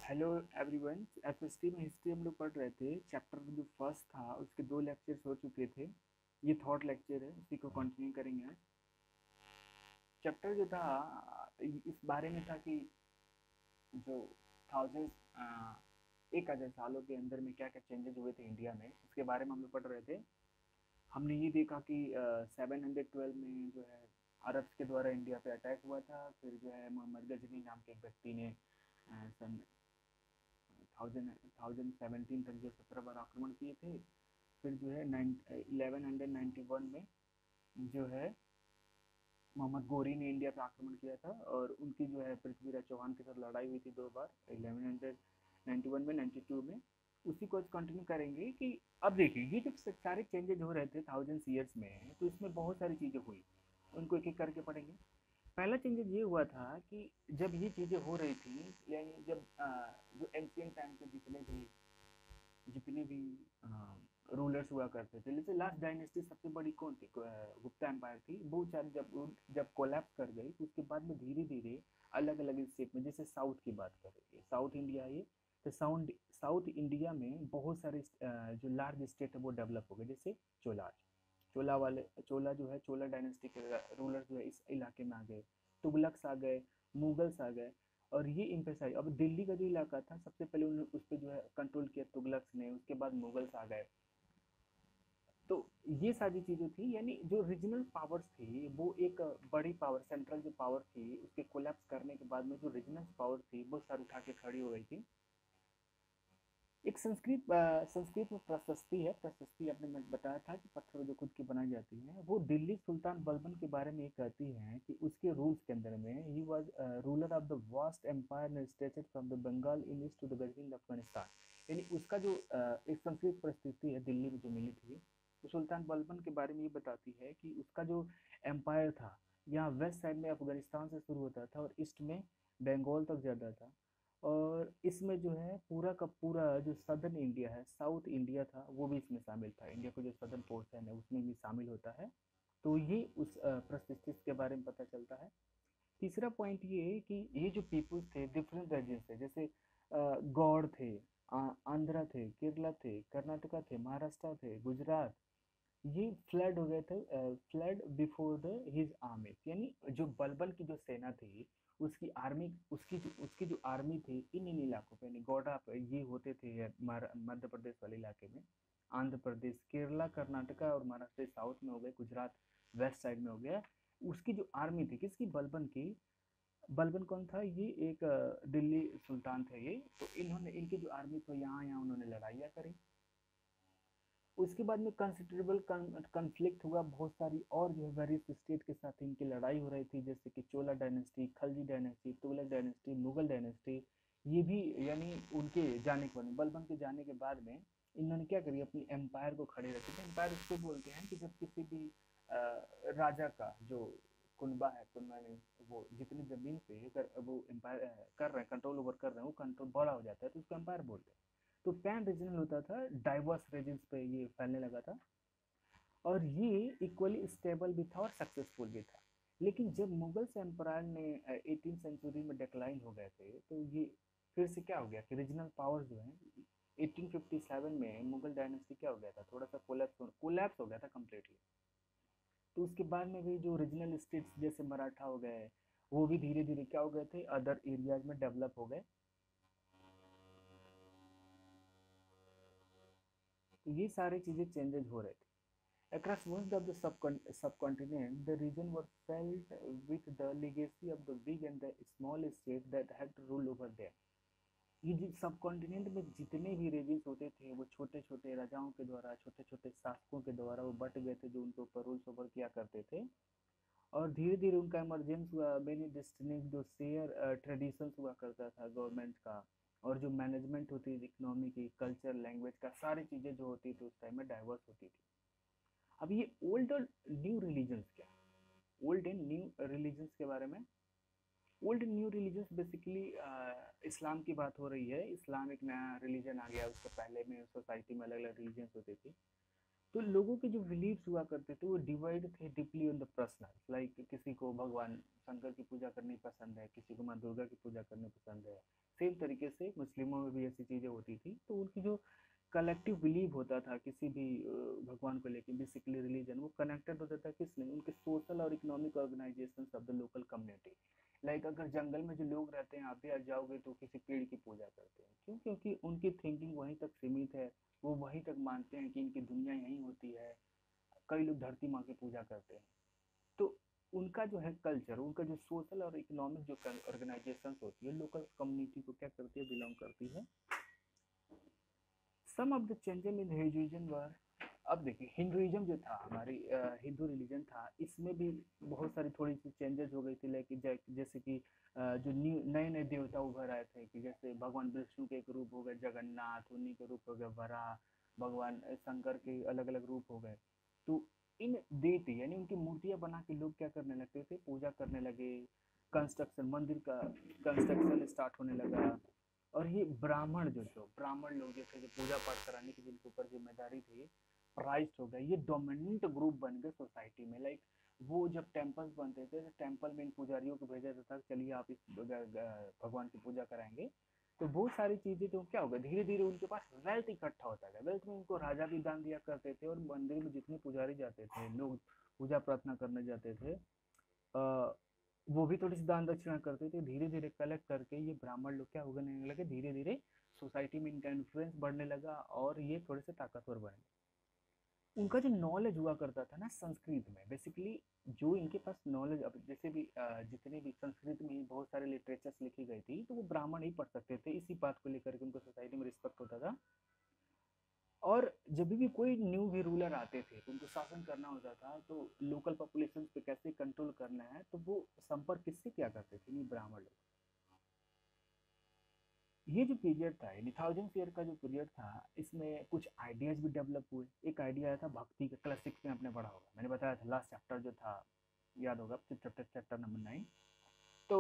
Hello everyone. FST में history हम लोग पढ़ रहे थे। चैप्टर जो फर्स्ट था उसके दो लेक्चर्स हो चुके थे। ये थर्ड लेक्चर है, उसी को कंटिन्यू करेंगे आज। चैप्टर जो था इस बारे में था कि जो थाउजेंड 1,000 सालों के अंदर में क्या क्या चेंजेस हुए थे इंडिया में, उसके बारे में हम लोग पढ़ रहे थे। हमने ये देखा कि 712 में जो है अरब्स के द्वारा इंडिया पे अटैक हुआ था। फिर जो है मोहम्मद गजनी नाम के एक व्यक्ति ने सन थाउजेंड 1017 तक जो 17 बार आक्रमण किए थे। फिर जो है 1191 में जो है मोहम्मद गोरी ने इंडिया पे आक्रमण किया था, और उनकी जो है पृथ्वीराज चौहान के साथ लड़ाई हुई थी 2 बार, 1191 में, 92 में। उसी को कंटिन्यू करेंगे कि अब देखिए ये जब सारे चेंजेज हो रहे थे थाउजेंड ईयर्स में, तो इसमें बहुत सारी चीज़ें हुई। उनको एक एक करके पढ़ेंगे। पहला चेंजेस ये हुआ था कि जब ये चीज़ें हो रही थी, यानी जब जो एंशियंट टाइम के जितने भी रूलर्स हुआ करते थे, जैसे लास्ट डायनेस्टी सबसे बड़ी कौन थी, गुप्ता एम्पायर थी। वो चार जब कोलैप्स कर गई, तो उसके बाद में धीरे धीरे अलग अलग स्टेट में, जैसे साउथ की बात करें, साउथ इंडिया ये, तो साउथ इंडिया में बहुत सारे जो लार्ज स्टेट है वो डेवलप हो गए, जैसे चोलाज चोला वाले चोला जो है, चोला डायनेस्टी के रूलर जो है इस इलाके में आ गए। तुगलक्स आ गए, मुगल्स आ गए। और ये इम्पेसाइज, अब दिल्ली का जो इलाका था सबसे पहले उन्होंने उस पर जो है कंट्रोल किया तुगलक्स ने, उसके बाद मुगल्स आ गए। तो ये सारी चीजें थी, यानी जो रीजनल पावर्स थी वो एक बड़ी पावर, सेंट्रल जो पावर थी उसके कोलैप्स करने के बाद में जो रीजनल पावर थी वो सर उठा के खड़ी हो गई थी। एक संस्कृत में प्रशस्ति है। प्रशस्ति आपने मैं बताया था कि पत्थर जो खुद की बनाई जाती है, वो दिल्ली सुल्तान बलबन के बारे में ये कहती है कि उसके रूल्स के अंदर में ही was ruler of the vast empire stretched from the Bengal in east to the Ghazni Afghanistan. यानी उसका जो एक संस्कृत प्रस्तुति है दिल्ली में जो मिली थी, तो सुल्तान बलबन के बारे में ये बताती है कि उसका जो एम्पायर था, यहाँ वेस्ट साइड में अफगानिस्तान से शुरू होता था और ईस्ट में बंगाल तक जाता था। और इसमें जो है पूरा का पूरा जो सदर्न इंडिया है, साउथ इंडिया था, वो भी इसमें शामिल था। इंडिया का जो सदर्न पोर्शन है उसमें भी शामिल होता है। तो ये उस प्रस्थित के बारे में पता चलता है। तीसरा पॉइंट ये है कि ये जो पीपल्स थे डिफरेंट रीजन से, जैसे गौड़ थे, आंध्रा थे, केरला थे, कर्नाटका थे, महाराष्ट्र थे, गुजरात, ये फ्लड हो गए थे। Flood before the his army, यानी जो बलबन की जो सेना थी, उसकी आर्मी, उसकी जो आर्मी थी इन इलाकों पे, यानी गौड़ा पे ये होते थे मध्य प्रदेश वाले इलाके में, आंध्र प्रदेश, केरला, कर्नाटका और महाराष्ट्र साउथ में हो गए, गुजरात वेस्ट साइड में हो गया। उसकी जो आर्मी थी किसकी, बलबन की। बलबन कौन था, ये एक दिल्ली सुल्तान थे ये। तो इन्होंने, इनकी जो आर्मी थी यहाँ यहाँ उन्होंने लड़ाइयाँ करी। उसके बाद में कंसिडरेबल कन्फ्लिक्ट हुआ, बहुत सारी और जो है वेरियस स्टेट के साथ इनकी लड़ाई हो रही थी, जैसे कि Chola dynasty, Khalji dynasty, Tughlaq dynasty, Mughal dynasty. ये भी, यानी उनके जाने के बाद, बलबन के जाने के बाद में इन्होंने क्या करी, अपनी एम्पायर को खड़े रखे थे। एम्पायर उसको बोलते हैं कि जब किसी भी राजा का जो कुनबा है, कुनबा में वो जितनी जमीन पे अगर वो एम्पायर कर रहे हैं, कंट्रोल ओवर कर रहे हैं, वो कंट्रोल बड़ा हो जाता है तो उसको एम्पायर बोलते हैं। तो पैन रीजनल होता था, डाइवर्स रीजन्स पे ये फैलने लगा था, और ये इक्वली स्टेबल भी था और सक्सेसफुल भी था। लेकिन जब मुगल्स एम्पायर ने 18th सेंचुरी में डिक्लाइन हो गए थे, तो ये फिर से क्या हो गया कि रीजनल पावर जो है 1857 में मुगल डायनेस्टी क्या हो गया था, थोड़ा सा कोलैप्स हो गया था कम्प्लीटली। तो उसके बाद में भी जो रीजनल स्टेट्स जैसे मराठा हो गए, वो भी धीरे धीरे क्या हो गए थे, अदर एरियाज में डेवलप हो गए। तो ये सारी चीज़ें चेंजेस हो रहे थे। Across most of the subcontinent, the region was filled with the legacy of the big and the small states that had to rule over there. ये सब कॉन्टिनेंट में जितने भी रीजन्स होते थे, वो छोटे छोटे राजाओं के द्वारा, छोटे छोटे शासकों के द्वारा वो बट गए थे, जो उनके ऊपर रूल्स ओवर किया करते थे। और धीरे धीरे उनका इमरजेंस हुआ, मैनी डिस्टिंक्ट जो शेयर ट्रेडिशंस हुआ करता था गवर्नमेंट का, और जो मैनेजमेंट होती थी, इकोनॉमी की, कल्चर, लैंग्वेज का, सारी चीज़ें जो होती थी उस टाइम में डाइवर्स होती थी। अब ये ओल्ड और न्यू रिलीजन्स क्या, ओल्ड एंड न्यू रिलीजन्स के बारे में। Old and new religions basically Islam की बात हो रही है। इस्लाम एक नया रिलीजन आ गया, उससे पहले में सोसाइटी में अलग अलग रिलीजन्स होते थे। तो लोगों के जो बिलीव्स हुआ करते थे वो डिवाइड थे deeply on the personal, like किसी को भगवान शंकर की पूजा करनी पसंद है, किसी को माँ दुर्गा की पूजा करनी पसंद है, सेम तरीके से मुस्लिमों में भी ऐसी चीज़ें होती थी। तो उनकी जो कलेक्टिव बिलीव होता था किसी भी भगवान को लेके, बेसिकली रिलीजन, वो कनेक्टेड होता था किसमें, उनके सोशल और economic organisation of the local community. Like अगर जंगल में जो लोग रहते हैं, आप भी आ जाओगे तो किसी पेड़ की पूजा करते हैं, क्यों? क्योंकि उनकी थिंकिंग वहीं तक सीमित है, वो वहीं तक मानते हैं कि इनकी दुनिया यहीं होती है। कई लोग धरती माँ की पूजा करते हैं। तो उनका जो है कल्चर, उनका जो सोशल और इकोनॉमिक जो ऑर्गेनाइजेशन होती है, लोकल कम्युनिटी को क्या करती है, बिलोंग करती है। Some of the changes in Hinduism were, अब देखिए हिंदुइज्म जो था, हमारी हिंदू रिलीजन था, इसमें भी बहुत सारी थोड़ी सी चेंजेस हो गई थी। लाइक जैसे कि जो न्यू नए नए देवता उभर आए थे, कि जैसे भगवान विष्णु के एक रूप हो गए जगन्नाथ, उन्हीं के रूप हो गए वराह, भगवान शंकर के अलग अलग रूप हो गए। तो इन देती यानी उनकी मूर्तियां बना के लोग क्या करने लगते थे, पूजा करने लगे। कंस्ट्रक्शन, मंदिर का कंस्ट्रक्शन स्टार्ट होने लगा। और ये ब्राह्मण जो ब्राह्मण लोग जो थे, जो पूजा पाठ कराने की जिनके ऊपर जिम्मेदारी थी, राइज हो गए, ये डोमिनेंट ग्रुप बन गए सोसाइटी में। लाइक वो जब टेम्पल्स बनते थे तो टेम्पल में इन पुजारियों को भेजा जाता था, चलिए आप इस भगवान की पूजा कराएंगे। तो बहुत सारी चीजें, तो क्या होगा, धीरे धीरे उनके पास वेल्थ इकट्ठा होता गया। वेल्थ में उनको राजा भी दान दिया करते थे, और मंदिर में जितने पुजारी जाते थे, लोग पूजा प्रार्थना करने जाते थे, वो भी थोड़ी सी दान दक्षिणा करते थे। धीरे धीरे कलेक्ट करके ये ब्राह्मण लोग क्या होने लगे, धीरे धीरे सोसाइटी में इनका इन्फ्लुएंस बढ़ने लगा, और ये थोड़े से ताकतवर बने। उनका जो नॉलेज हुआ करता था ना संस्कृत में, बेसिकली जो इनके पास नॉलेज, अब जैसे भी जितने भी संस्कृत में ही बहुत सारे लिटरेचर्स लिखी गई थी, तो वो ब्राह्मण ही पढ़ सकते थे। इसी बात को लेकर के उनको सोसाइटी में रिस्पेक्ट होता था। और जब भी कोई न्यू भी रूलर आते थे तो उनको शासन करना होता था, तो लोकल पॉपुलेशन पे कैसे कंट्रोल करना है, तो वो संपर्क किससे क्या करते थे, ये ब्राह्मण लोग। ये जो पीरियड था, यानी 1000 ईयर का जो पीरियड था, इसमें कुछ आइडियाज भी डेवलप हुए। एक आइडिया आया था भक्ति का, क्लास 6 में आपने पढ़ा होगा, मैंने बताया था लास्ट चैप्टर जो था, याद होगा, चैप्टर नंबर 9। तो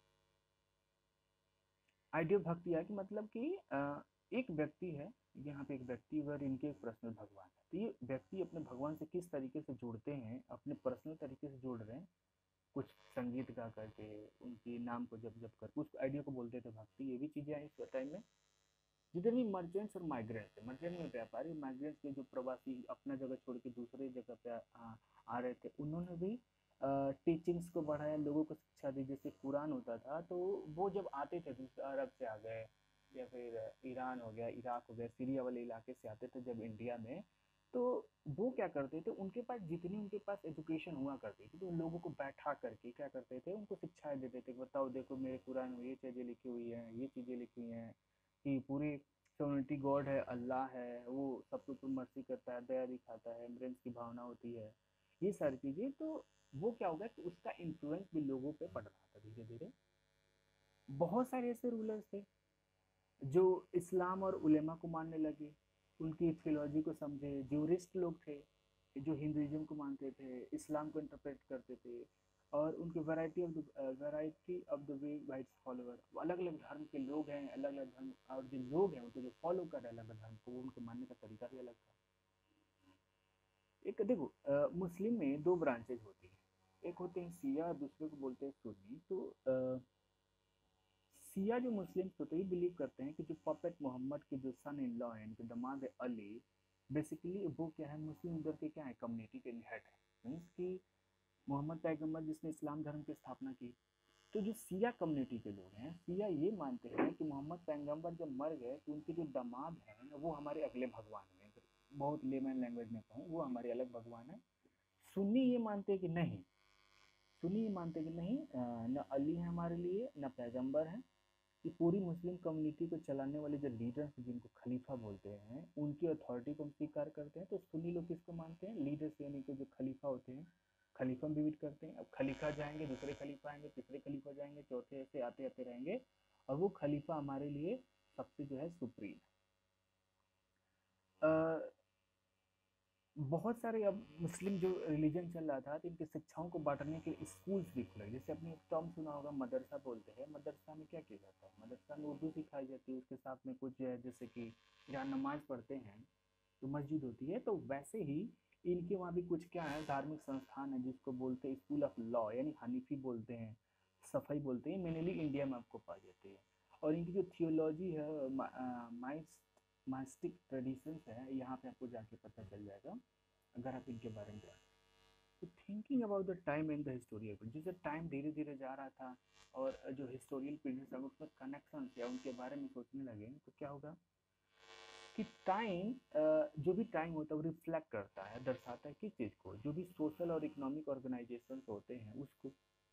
आइडिया भक्ति है कि मतलब कि एक व्यक्ति है, यहाँ पे एक व्यक्ति और इनके एक पर्सनल भगवान है। तो ये व्यक्ति अपने भगवान से किस तरीके से जुड़ते हैं, अपने पर्सनल तरीके से जुड़ रहे हैं, कुछ संगीत गा करके, उनके नाम को जप जप कर, उस आइडिया को बोलते थे भक्ति। ये भी चीजें आई इस टाइम में। जिधर भी मर्चेंट्स और माइग्रेंट्स है, मर्चेंट में व्यापारी, माइग्रेंट्स के जो प्रवासी अपना जगह छोड़ के दूसरे जगह पे आ रहे थे, उन्होंने भी टीचिंग्स को बढ़ाया, लोगों को शिक्षा दी। जैसे कुरान होता था, तो वो जब आते थे दूसरे अरब से आ गए, या फिर ईरान हो गया, इराक हो गया, सीरिया वाले इलाके से आते थे जब इंडिया में, तो वो क्या करते थे, उनके पास जितनी उनके पास एजुकेशन हुआ करती थी, तो उन लोगों को बैठा करके क्या करते थे, उनको शिक्षाएं देते थे। बताओ, देखो मेरे कुरान में ये चीज़ें लिखी हुई हैं, ये चीज़ें लिखी हुई हैं, कि पूरी सोनिटी गॉड है, अल्लाह है, वो सबके ऊपर मर्सी करता है, दया दिखाता है, एम्बरेंस की भावना होती है, ये सारी चीज़ें। तो वो क्या होगा कि उसका इन्फ्लुएंस भी लोगों पे पड़ रहा था धीरे धीरे। बहुत सारे ऐसे रूलर्स थे जो इस्लाम और उलेमा को मानने लगे, उनकी थियोलॉजी को समझे। ज्यूरिस्ट लोग थे जो हिंदुइज्म को मानते थे, इस्लाम को इंटरप्रेट करते थे, और उनकी variety of the way whites follower, अलग अलग धर्म के लोग हैं, अलग अलग धर्म, और जो लोग हैं उनको जो फॉलो कर रहे हैं अलग अलग धर्म को, वो उनके मानने का तरीका भी अलग था। एक देखो, मुस्लिम में दो ब्रांचेज होती हैं, एक होते हैं सिया, दूसरे को बोलते हैं सुन्नी। तो सिया जो मुस्लिम होते हैं बिलीव करते हैं कि जो प्रॉफेट मोहम्मद के जो सन इन लॉ है, इनके दामाद है अली, बेसिकली वो क्या है, मुस्लिम उधर के क्या है, कम्युनिटी के हेड है, मीन्स कि मोहम्मद पैगम्बर जिसने इस्लाम धर्म की स्थापना की। तो जो सिया कम्युनिटी के लोग हैं, सिया ये मानते हैं कि मोहम्मद पैगम्बर जब मर गए तो उनके जो दामाद हैं वो हमारे अगले भगवान हैं। बहुत लेमन लैंग्वेज में कहूँ, वो हमारे अलग भगवान है। सुन्नी ये मानते हैं कि नहीं, सुन्नी ये मानते हैं कि नहीं, न अली है हमारे लिए, न पैगम्बर है। कि पूरी मुस्लिम कम्युनिटी को चलाने वाले जो लीडर्स, जिनको खलीफा बोलते हैं, उनकी अथॉरिटी को हम स्वीकार करते हैं। तो सुन्नी लोग किसको मानते हैं, लीडर्स, यानी कि जो खलीफा होते हैं, खलीफा में विजिट करते हैं। अब खलीफा जाएंगे, दूसरे खलीफा आएंगे, तीसरे खलीफा जाएंगे, चौथे, ऐसे आते आते रहेंगे, और वो खलीफा हमारे लिए सबसे जो है सुप्रीम। बहुत सारे अब मुस्लिम जो रिलीजन चल रहा था, तो इनकी शिक्षाओं को बांटने के लिए स्कूल्स भी खुले। जैसे आपने एक टर्म सुना होगा, मदरसा बोलते हैं। मदरसा में क्या किया जाता है, मदरसा में उर्दू सिखाई जाती है, उसके साथ में कुछ जो है, जैसे कि जहाँ नमाज पढ़ते हैं तो मस्जिद होती है, तो वैसे ही इनके वहाँ भी कुछ क्या है, धार्मिक संस्थान है, जिसको बोलते हैं स्कूल ऑफ लॉ, यानी हनीफी बोलते हैं, सफाई बोलते हैं, मेनली इंडिया में आपको पाई जाती है। और इनकी जो थियोलॉजी है, माइस्टिक ट्रेडिशंस है, यहाँ पे आपको जाके पता चल जाएगा अगर आप इनके बारे में जान। तो thinking about the time and the historical, जैसे टाइम धीरे धीरे जा रहा था और जो हिस्टोरियल पीरियड था उसमें कनेक्शन या उनके बारे में सोचने लगे, तो क्या होगा कि टाइम, जो भी टाइम होता है वो रिफ्लेक्ट करता है, दर्शाता है किस चीज़ को, जो भी सोशल और इकोनॉमिक ऑर्गेनाइजेशन होते हैं उसको,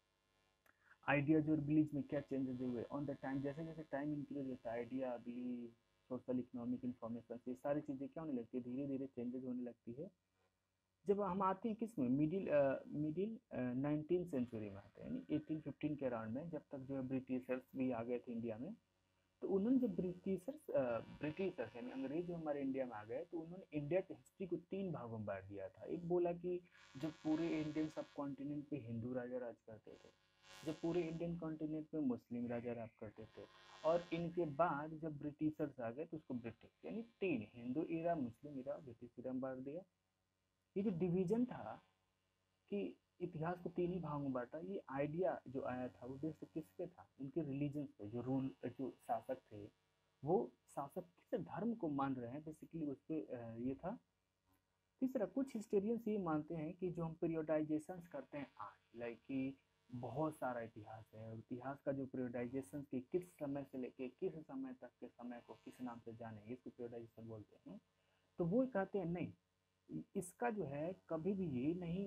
आइडियाज और बिलीव में क्या चेंजेस हुए ऑन द टाइम। जैसे जैसे टाइम इंक्रीज होता है, idea, believe, social, economic information, ये सारी चीज़ें क्या होने लगती है, धीरे धीरे चेंजेस होने लगती है। जब हम आते हैं किस में, मिडिल 19th सेंचुरी में आते हैं, यानी 1815 के अराउंड में, जब तक जो है ब्रिटिशर्स भी आ गए थे इंडिया में। तो उन्होंने जब ब्रिटिशर्स यानी अंग्रेज जो हमारे इंडिया में आ गए, तो उन्होंने इंडिया की हिस्ट्री को 3 भागों में बांट दिया था। एक बोला कि जब पूरे इंडियन सब कॉन्टिनेंट पे हिंदू राजा राज करते थे, जब पूरे इंडियन कॉन्टिनेंट पे मुस्लिम राजा राज करते थे, और इनके बाद जब ब्रिटिशर्स आ गए तो उसको ब्रिटिश, यानी 3, हिंदू इरा, मुस्लिम इरा, ब्रिटिश इरा में बांट दिया। ये जो डिवीजन था कि इतिहास को 3 ही भागों में बांटा, ये आइडिया जो आया था वो बेस्ड किस पे था, उनके रिलीजन पे। जो जो शासक थे वो शासक किस धर्म को मान रहे हैं, बेसिकली उस पर ये था। तीसरा, कुछ हिस्टोरियंस ये मानते हैं कि जो हम पीरियोडाइजेशन करते हैं आज, लाइक कि बहुत सारा इतिहास है, और इतिहास का जो पीरियोडाइजेशन की किस समय से लेके किस समय तक के समय को किस नाम से जाने, इसको पीरियोडाइजेशन बोलते हैं। तो वो कहते हैं नहीं, इसका जो है कभी भी ये नहीं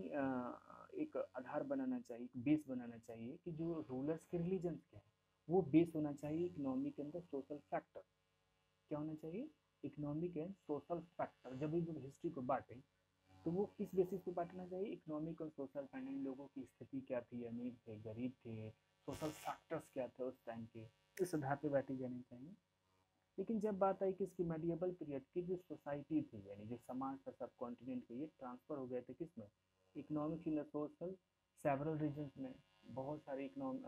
एक आधार बनाना चाहिए, एक बेस बनाना चाहिए कि जो रूलर्स के रिलीजन के हैं वो बेस होना चाहिए इकोनॉमिक एंड सोशल फैक्टर। क्या होना चाहिए, इकोनॉमिक एंड सोशल फैक्टर। जब भी जो हिस्ट्री को बांटें तो वो किस बेसिस पे बांटना चाहिए, इकोनॉमिक और सोशल फैक्टर, लोगों की स्थिति क्या थी, अमीर थे, गरीब थे, सोशल फैक्टर्स क्या थे उस टाइम के, इस आधार पे बांटी जानी चाहिए। लेकिन जब बात आई कि इसकी मेडिएवल पीरियड की जो सोसाइटी थी, यानी जो समाज था सब कॉन्टिनेंट के, ये ट्रांसफर हो गए थे किसमें, economics in social several reasons में। बहुत सारी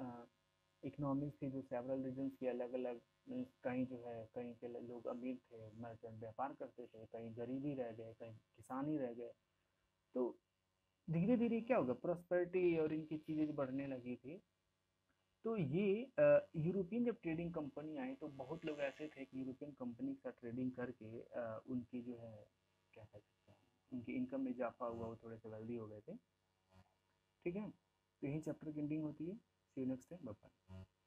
इकोनॉमिक्स थी जो सेवरल रीजन्स की अलग अलग, कहीं जो है कहीं के लोग अमीर थे, मर्चेंट व्यापार करते थे, कहीं गरीब ही रह गए, कहीं किसान ही रह गए। तो धीरे धीरे क्या होगा, प्रोस्पेरिटी और इनकी चीज़ें बढ़ने लगी थी। तो ये यूरोपियन जब ट्रेडिंग कंपनी आई तो बहुत लोग ऐसे थे कि यूरोपियन कंपनी के साथ ट्रेडिंग करके उनकी जो है, क्या कह सकते हैं, उनकी इनकम में इजाफा हुआ, वो थोड़े से वेल्दी हो गए थे। ठीक है, तो यही चैप्टर की एंडिंग होती है। See you next time, bye bye.